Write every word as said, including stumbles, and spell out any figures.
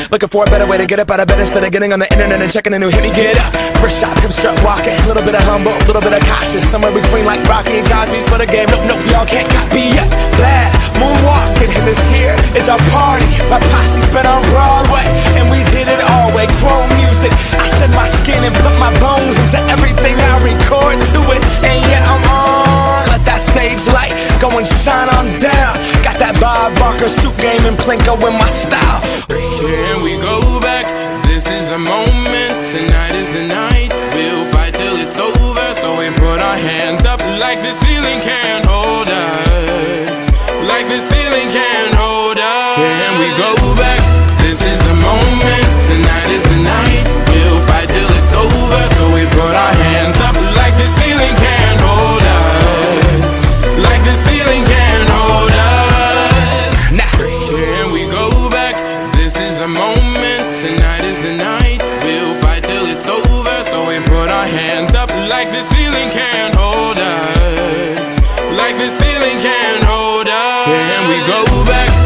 Looking for a better way to get up out of bed instead of getting on the internet and checking a new hit. Me get up, first shot, hip strut walking. A little bit of humble, a little bit of cautious. Somewhere between like Rocky and Cosby's for the game. Nope, nope, y'all can't copy yet. Bad moonwalking, and this here is our party. My posse's been on Broadway, and we did it all way. Grown music, I shed my skin and put my bones into everything I record to it. And yeah, I'm on. Let that stage light go and shine on down. Got that Bob Barker suit game and Plinko in my style. Can we go back? This is the moment. Tonight is the night. We'll fight till it's over. So we put our hands up like the ceiling can't hold us. Like the ceiling can't hold us. Can we go back? This is the moment. Tonight is the night. We'll fight till it's over. So we put our hands up like the ceiling can't hold us. Like the ceiling can't hold us. Nah. Can we go back? This is the moment. Tonight is the night. We'll fight till it's over. So we put our hands up like the ceiling can't hold us. Like the ceiling can't hold us. Can we go back?